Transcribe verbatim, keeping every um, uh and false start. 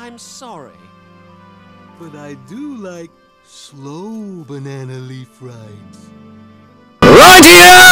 I'm sorry. But I do like slow banana leaf rides. Righty-Ho!